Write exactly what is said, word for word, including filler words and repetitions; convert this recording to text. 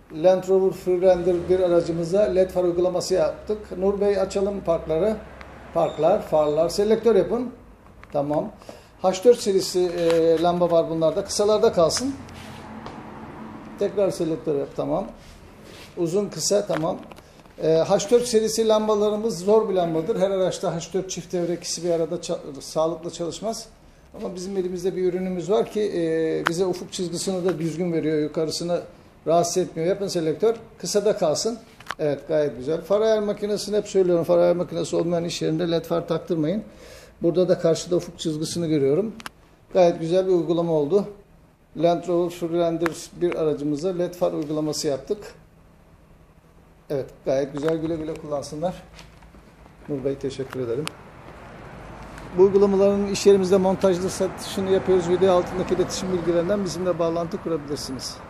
Land Rover Freelander bir aracımıza led far uygulaması yaptık. Nur Bey açalım parkları. Parklar, farlar, selektör yapın. Tamam. H dört serisi e, lamba var bunlarda. Kısalarda kalsın. Tekrar selektör yap. Tamam. Uzun kısa tamam. E, H dört serisi lambalarımız zor bir lambadır. Her araçta H dört çift devre ikisi bir arada ça sağlıklı çalışmaz. Ama bizim elimizde bir ürünümüz var ki e, bize ufuk çizgisini de düzgün veriyor. Yukarısını rahatsız etmiyor. Yapın selektör. Kısada kalsın. Evet gayet güzel. Far ayar makinesini hep söylüyorum. Far ayar makinesi olmayan iş yerinde led far taktırmayın. Burada da karşıda ufuk çizgisini görüyorum. Gayet güzel bir uygulama oldu. Land Rover Freelander bir aracımıza led far uygulaması yaptık. Evet gayet güzel, güle güle kullansınlar. Nur Bey teşekkür ederim. Bu uygulamaların iş yerimizde montajlı satışını yapıyoruz. Video altındaki iletişim bilgilerinden bizimle bağlantı kurabilirsiniz.